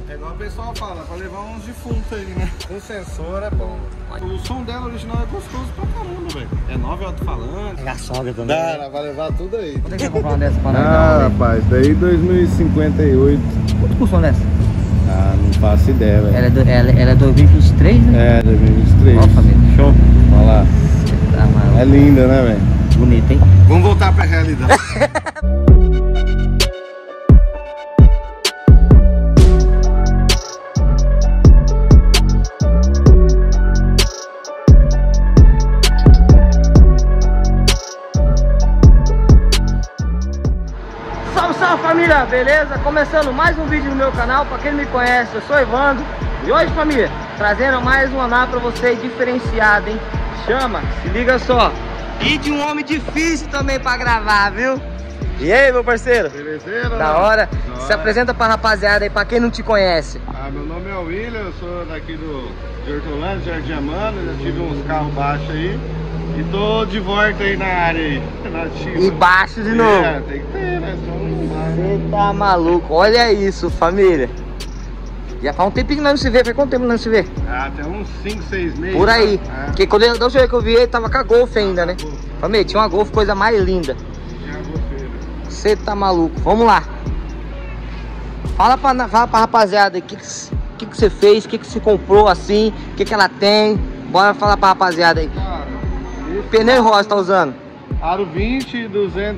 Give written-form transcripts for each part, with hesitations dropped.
É igual o pessoal fala, pra levar uns defuntos aí, né? Com sensor é bom. O som dela original é gostoso pra caramba, velho. É 9 alto-falante. É a sogra também. Dá, vai levar tudo aí. Quanto é que você comprar uma dessa pra nós? Rapaz, daí 2058. Quanto custa uma dessa? Ah, não faço ideia, velho. Ela é 2023, né? É, 2023. Ó, família, show. Olha lá. Tá, mano. É linda, né, velho? Bonita, hein? Vamos voltar pra realidade. Salve família, beleza? Começando mais um vídeo no meu canal. Pra quem não me conhece, eu sou Evandro. E hoje, família, trazendo mais uma nave pra vocês diferenciada, hein? Chama, se liga só. E de um homem difícil também pra gravar, viu? E aí, meu parceiro? Belezeira? Da hora. Se apresenta pra rapaziada aí, pra quem não te conhece. Ah, meu nome é William, eu sou daqui de Hortolândia, Jardim Amanda. Já tive uns carros baixos aí. E tô de volta aí na área aí. E baixo de novo. É, tem que ter, né? Você tá maluco, olha isso, família. Já faz um tempinho que nós não se vê, faz quanto tempo nós não se vê? Ah, tem uns 5, 6 meses. Por aí, É. porque quando da última vez que eu vi ele tava com a Golf ainda, né? Família, tinha uma Golf, coisa mais linda. Tinha a golfeira. Você tá maluco, vamos lá. Fala pra rapaziada, o que você fez, o que você comprou assim, o que ela tem. Bora falar pra rapaziada aí. Cara, esse Pneu e roda tá usando? Aro 20,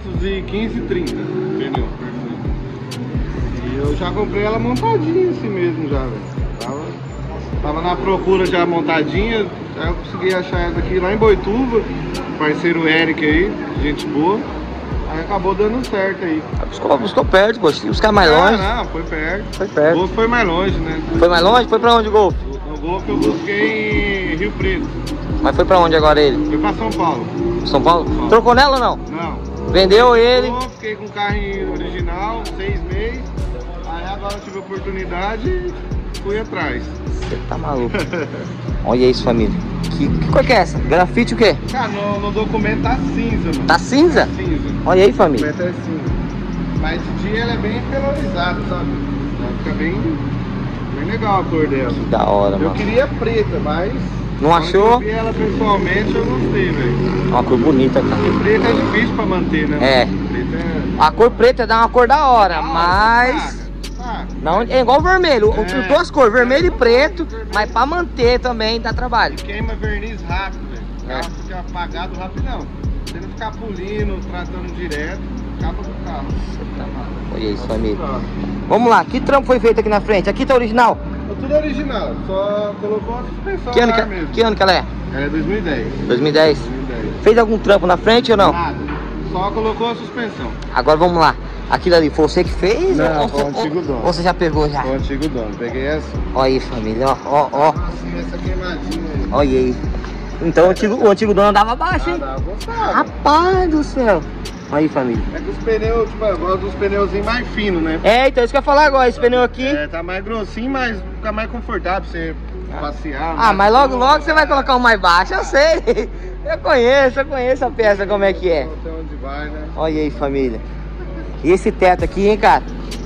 215 e 30. Pneu, perfeito. E eu já comprei ela montadinha assim mesmo já, velho. Tava na procura já montadinha, aí eu consegui achar essa aqui lá em Boituva. Parceiro Eric aí, gente boa. Aí acabou dando certo aí. Buscou perto, pô, buscar mais longe. Não, foi perto. Foi perto. O Golf foi mais longe, né? Foi mais longe? Foi pra onde o Golf? O Golf eu busquei em Rio Preto. Mas foi pra onde agora ele? Foi pra São Paulo. São Paulo? Trocou nela ou não? Não. Vendeu ele? Fiquei com o carro original, 6 meses. Aí agora eu tive a oportunidade e fui atrás. Você tá maluco. Olha isso, família. Que cor que é essa? Grafite o quê? Cara, no documento tá cinza, mano. Tá cinza? Tá cinza. Olha aí, O família. documento é cinza. Mas de dia ela é bem polarizada, sabe? Ela fica bem legal a cor dela. Que da hora, Eu mano. queria preta, mas... Não quando achou? eu vi ela pessoalmente, eu gostei, velho. Uma cor bonita, cara. Porque preta é difícil pra manter, né? É. Preta é... A cor preta dá uma cor da hora, mas... Não, é igual o vermelho, duas cores, vermelho e preto, mas pra manter também dá trabalho. Queima verniz rápido, velho. O carro fica apagado rapidão. Se não ficar pulindo, tratando direto, acaba com o carro. Olha isso, família. Vamos lá, que trampo foi feito aqui na frente? Aqui tá original? É tudo original, só colocou a suspensão Que ano, lá mesmo. que ano que ela é? Ela é 2010. 2010? 2010. Fez algum trampo na frente ou não? Nada, só colocou a suspensão. Agora vamos lá. Aquilo ali foi você que fez? Não, ou, foi o antigo dono. Ou você já pegou já? O antigo dono, peguei essa. Olha aí, família, ó. Assim, essa queimadinha aí. Olha aí. Então o antigo dono andava abaixo, hein? Gostava. Rapaz do céu. Olha aí, família. É que os pneus, tipo, eu gosto dos pneuzinhos mais finos, né? É, então isso que eu ia falar agora, esse pneu aqui. É, tá mais grossinho, mas fica mais confortável pra você passear. Ah, mas logo você vai colocar um mais baixo, eu sei. Eu conheço a peça como é que é. Não sei onde vai, né? Olha aí, família. E esse teto aqui, hein, cara?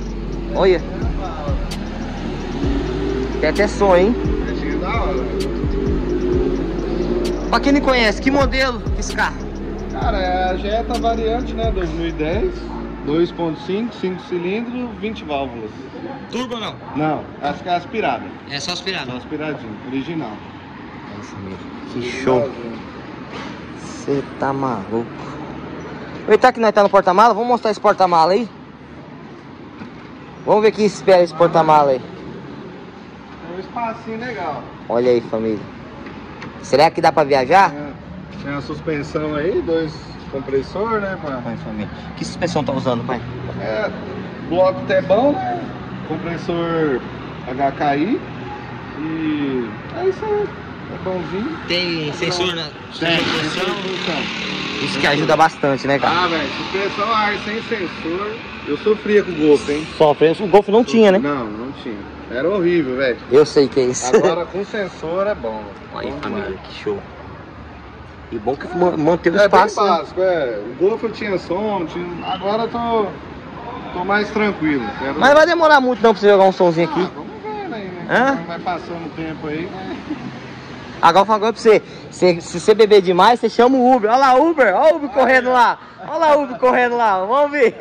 Olha. Teto é som, hein? Pretinho da hora. Pra quem não conhece, que modelo que esse carro? Cara, é a Jetta variante, né? 2010, 2.5, 5 cilindros, 20 válvulas. Turbo ou não? Não, acho que é aspirada. É só aspirado. Só aspiradinho, original. É isso mesmo. Que show. Você tá maluco. Aproveitar que nós tá no porta-mala, vamos mostrar esse porta-mala aí. Vamos ver que espera esse porta-mala aí. É um espacinho legal. Olha aí, família. Será que dá pra viajar? Tem a suspensão aí, 2 compressores, né? Vai, família. Que suspensão tá usando, pai? É, bloco T-bão, né? Compressor HKI. E é isso aí. É bonzinho. Tem sensor na Tem suspensão? suspensão. Isso que ajuda bastante, né, cara? Ah, velho, suspensão a ar sem sensor. Eu sofria com o Golf, hein? Sofre, o Golf não tinha, né? Não tinha. Era horrível, velho. Eu sei que é isso. Agora com sensor é bom. Olha aí, Bom família, demais. que show. E bom que manteve o É espaço. bem Né? básico, é. O Golf eu tinha som, agora eu tô mais tranquilo. Mas não vai demorar muito não pra você jogar um somzinho aqui. Vamos ver, Hã? Vai passando o tempo aí, né? Agora eu falo pra você, se você beber demais, você chama o Uber. Olha lá, Uber, olha o Uber correndo lá. Olha lá o Uber correndo lá, vamos ver.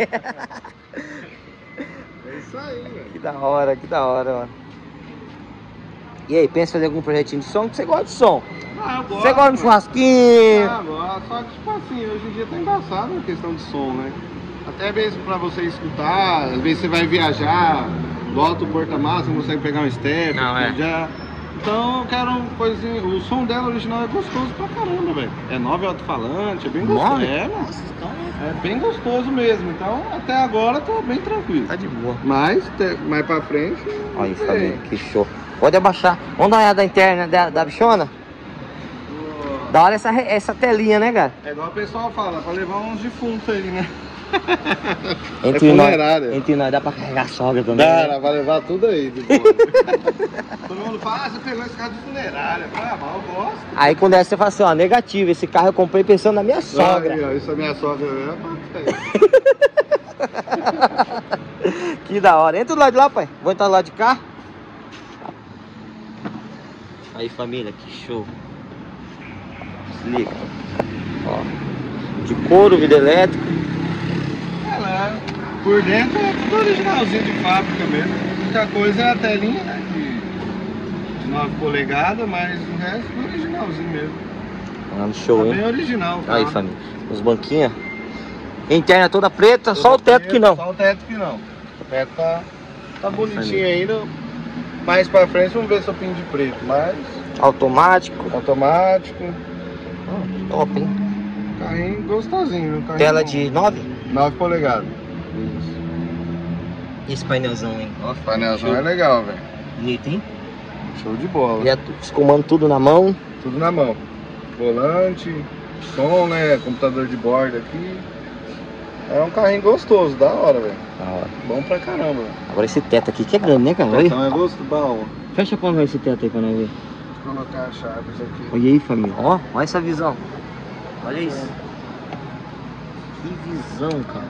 É isso aí, velho. Que da hora, mano. E aí, pensa em fazer algum projetinho de som? Que você gosta de som? Ah, eu gosto. Você gosta de churrasquinho? Ah, gosto. Só que, tipo assim, hoje em dia tá embaçado a questão de som, né? Até mesmo pra você escutar, às vezes você vai viajar, bota o porta-massa, não consegue pegar um step. Não, é. Já... Então eu quero uma coisinha. O som dela original é gostoso pra caramba, velho. É 9 alto-falante, é bem gostoso. 9? É, nossa, então é bem gostoso mesmo. Então até agora tô bem tranquilo. Tá de boa. Mas mais pra frente. Olha isso, não sei. família, que show. Pode abaixar. Vamos dar uma olhada interna da bichona? Da hora essa telinha, né, cara? É igual o pessoal fala, pra levar uns defuntos aí, né? Entre nós dá pra carregar a sogra também. Dá, vai levar tudo aí. Todo mundo fala, você pegou esse carro de funerária. Ah, mas eu gosto. Aí quando é você fala assim, ó, negativo, esse carro eu comprei pensando na minha sogra. Aí, ó, isso é minha sogra mesmo. Que da hora. Entra do lado de lá, pai. Vou entrar do lado de cá. Aí, família, que show. Se liga. Ó. De couro, vidro elétrico. Ela, por dentro é tudo originalzinho de fábrica mesmo. A única coisa é a telinha, né? De 9 polegadas, mas o resto é tudo originalzinho mesmo. Tá no show, Tá hein? bem original. Tá? Aí, família. Os banquinhos. Interna toda preta, só o teto que não. Só o teto que não. O teto tá bonitinho ainda. Mais pra frente vamos ver se eu pinto de preto, mas... Automático. Automático. Top, hein? Carrinho gostosinho. Carrinho Tela bom. de 9? 9 polegadas. Isso. E esse painelzão, hein? Ó, O painelzão show. é legal, velho. Bonito, hein? Show de bola. E é os comandos tudo na mão. Tudo na mão. Volante, som, né? Computador de bordo aqui. É um carrinho gostoso, da hora, velho. Da hora. Bom pra caramba, velho. Agora esse teto aqui que é grande, né, cara? Olha. Então é gosto bom. Fecha pra nós esse teto aí pra nós ver. Vou colocar as chaves aqui. Olha aí, família. Ó, olha essa visão. Olha isso. Que visão, cara.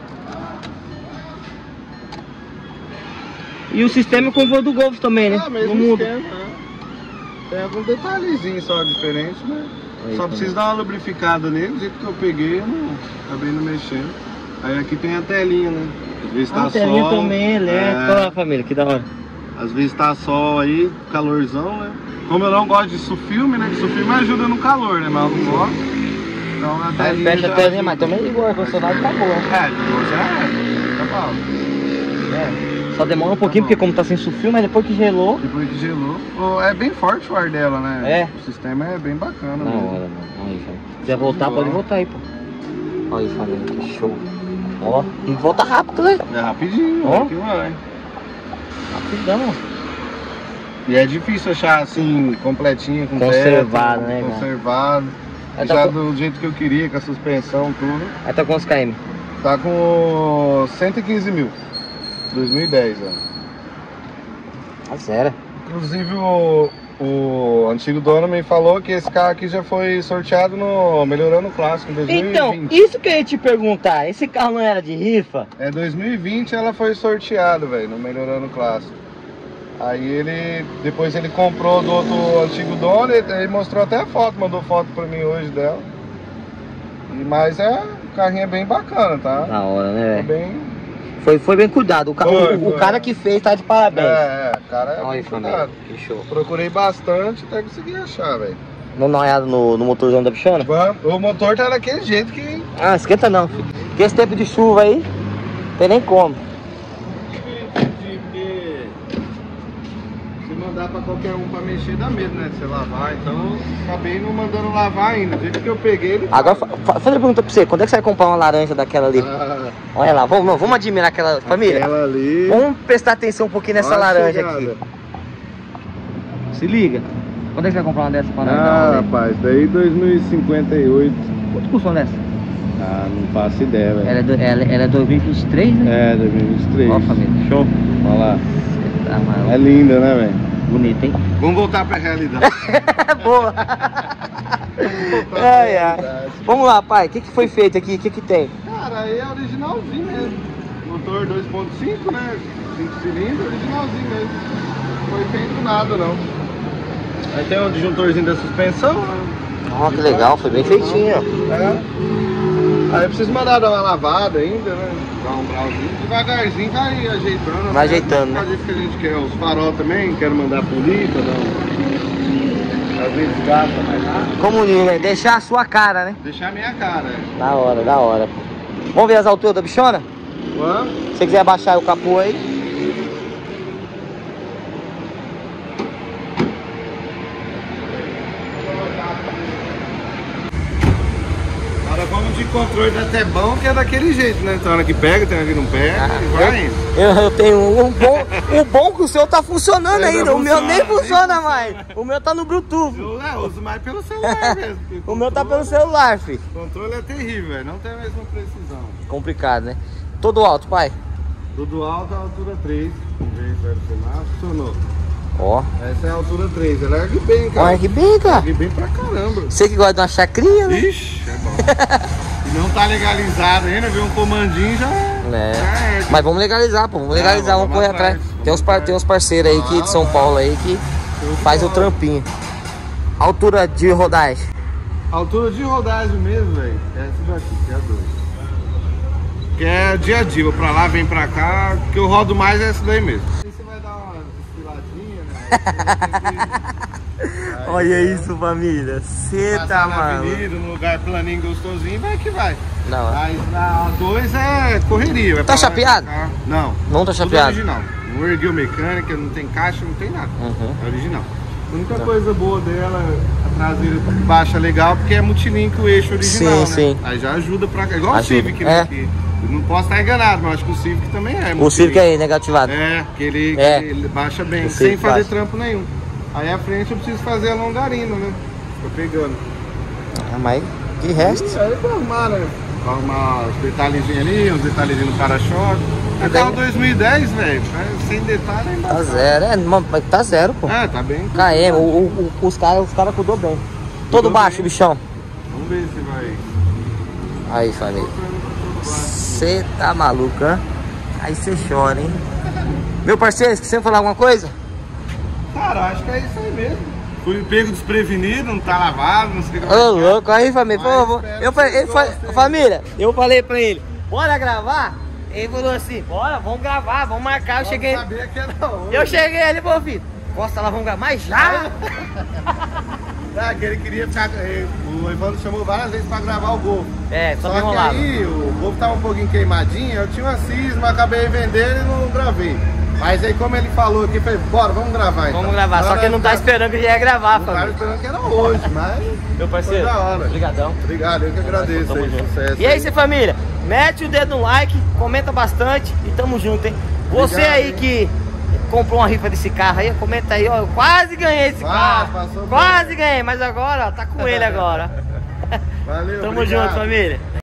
E o sistema é com o voo do Golf também, né? Ah, mesmo Não muda. esquema, né? Tem algum detalhezinho só diferente, né? Aí, Só preciso dar uma lubrificada nele, do jeito que eu peguei, eu não acabei não mexendo. Aí aqui tem a telinha, né? Às vezes tá A telinha sol. também, elétrica. Olha lá, família, que da hora. Às vezes tá sol aí, calorzão, né? Como eu não gosto de filme, né? Que filme ajuda no calor, né? Mas eu não gosto. Então a Aí telinha fecha a já telinha, ajuda. mas também igual ar-condicionado tá bom. É, depois já é. Tá bom. É. Só demora um pouquinho, porque como tá sem sulfio, mas depois que gelou. Depois que gelou. Oh, é bem forte o ar dela, né? É. O sistema é bem bacana Na mesmo. hora, mano. Aí, família. Se quiser voltar, pode voltar aí, pô. Olha aí, família, que show. Ó, e volta rápido, né? É rapidinho, Ó. que vai. Rapidão. E é difícil achar assim, completinho, com Conservado, teto, né, cara? conservado. Aí Já tá do jeito que eu queria, com a suspensão, tudo. Aí tá com os KM. Tá com 115 mil. 2010, ó. A zero. Inclusive o antigo dono me falou que esse carro aqui já foi sorteado no Melhorando o Clássico em 2020. Então, isso que eu ia te perguntar. Esse carro não era de rifa? É 2020 ela foi sorteada, velho, no Melhorando o Clássico. Aí depois ele comprou do outro antigo dono, ele mostrou até a foto, mandou foto pra mim hoje dela. Mas o carrinho é bem bacana, tá? Da hora, né, É velho? bem... Foi bem cuidado. O Foi. cara que fez tá de parabéns. o cara é Olha aí, bem família. cuidado. Que show. Procurei bastante até conseguir achar, velho. Vamos dar uma olhada no motorzão da bichona? O motor tá daquele jeito que... Ah, esquenta não, filho. Porque esse tempo de chuva aí, não tem nem como. Se mandar pra qualquer um pra mexer dá medo, né? De você lavar, então acabei não mandando lavar ainda. Do jeito que eu peguei ele. Agora, fazer uma pergunta pra você. Quando é que você vai comprar uma laranja daquela ali? Olha lá, vamos admirar aquela família. Aquela ali. Vamos prestar atenção um pouquinho nessa Olha a laranja chegada. aqui. Se liga. Quando é que você vai comprar uma dessa pra nós? Rapaz, daí 2058. Quanto custa uma dessa? Ah, não faço ideia, velho. Ela é 2023, né? É, 2023. Ó, família, show. Olha lá. Tá maluco. É linda, né, velho? Bonita, hein? Vamos voltar pra realidade. Boa. Ai, ai. Vamos lá, pai. O que foi feito aqui? O que tem? Cara, aí é originalzinho mesmo. Motor 2.5, né? 5 cilindros, originalzinho mesmo. Foi feito nada não. Aí tem um disjuntorzinho da suspensão, né? Ó, que legal, foi bem feitinho, ó. É. Aí eu preciso mandar dar uma lavada ainda, né? Dar um brauzinho. Devagarzinho vai ajeitando. Vai ajeitando, né? Fazer isso que a gente quer. Os farol também, quero mandar polir, não. Às vezes gasta mais rápido. Como né? Deixar a sua cara, né? Deixar a minha cara, é. Da hora, da hora. Vamos ver as alturas da bichona? Vamos. Se você quiser abaixar o capô aí. Agora vamos de controle da até bom, que é daquele jeito, né? Tem hora que pega, tem hora que não pega, e vai indo. Eu tenho um bom. O bom que o seu tá funcionando ainda. O meu nem funciona mais. O meu tá no Bluetooth. Eu uso mais pelo celular mesmo. O meu tá pelo celular, filho. O controle é terrível, velho. Não tem a mesma precisão. Complicado, né? Todo alto, pai. Tudo alto, a altura 3. Vamos ver se vai funcionar. Funcionou. Ó. Essa é a altura 3. Ela ergue bem, cara. Olha que bem, cara. Ergue bem pra caramba. Você que gosta de uma chacrinha, né? Ixi, é bom. Não tá legalizado ainda, viu? Um comandinho já. É. Mas vamos legalizar, pô. Vamos legalizar, vamos correr atrás. Tem uns parceiros aí que, de São Paulo aí que faz o trampinho. Altura de rodagem. Altura de rodagem mesmo, velho. É essa daqui, que é a 2. Que é dia a dia, vou pra lá, vem pra cá. Que eu rodo mais é essa daí mesmo. Aí você vai dar uma desfiladinha, né? Olha isso, família. Você tá maluco. Num lugar planinho, gostosinho, vai que vai. Não, Mas na 2 é correria. Vai tá chapeado? Não. Não tá chapeado? Tudo original. Não ergueu mecânica, não tem caixa, não tem nada. É original. A única coisa boa dela, a traseira baixa legal, porque é multilink o eixo original, né? Sim. Aí já ajuda pra cá. Igual Ajuda. o Civic, né? Que eu não posso estar enganado, mas acho que o Civic também é. O Civic é negativado. É, que ele baixa bem, sem fazer trampo nenhum. Aí a frente eu preciso fazer a longarina, né? Tô pegando. Ah, mas de resto. E aí pra arrumar, né? Pra arrumar os detalhezinhos ali, uns detalhezinhos no para-choque. É carro 2010, velho. Sem detalhe ainda. Tá zero, mas tá zero, pô. É, tá bem. KM, os caras cuidou bem. Todo baixo, bem. Bichão. Vamos ver se vai. Aí, família. Você tá maluco, hein? Aí você chora, hein? Meu parceiro, esqueceu de falar alguma coisa? Cara, acho que é isso aí mesmo. Fui pego desprevenido, não tá lavado, não sei o que. Ô, louco, aí, família, por favor. Família, eu falei pra ele, bora gravar? Ele falou assim, bora, vamos gravar, vamos marcar. Eu cheguei. Sabia que era hoje. Eu cheguei ali, pô, filho. Costa lá, vamos gravar. Mas já? Ah, que ele queria ficar. O Evandro chamou várias vezes pra gravar o Golf. É, só que aí o Golf tava um pouquinho queimadinho, eu tinha uma cisma, acabei vendendo e não gravei. Mas aí como ele falou aqui, falei, bora, vamos gravar então. Vamos gravar, só que ele não tá esperando que ele ia gravar, família. Tava esperando que era hoje, mas... Meu parceiro, foi da hora. Obrigadão. Obrigado, eu que agradeço aí, sucesso. E é isso aí, família, mete o dedo no like, comenta bastante e tamo junto, hein? Você aí que comprou uma rifa desse carro aí, comenta aí, ó, eu quase ganhei esse carro. Quase ganhei, mas agora, ó, tá com ele agora. Valeu, Tamo obrigado. junto, família.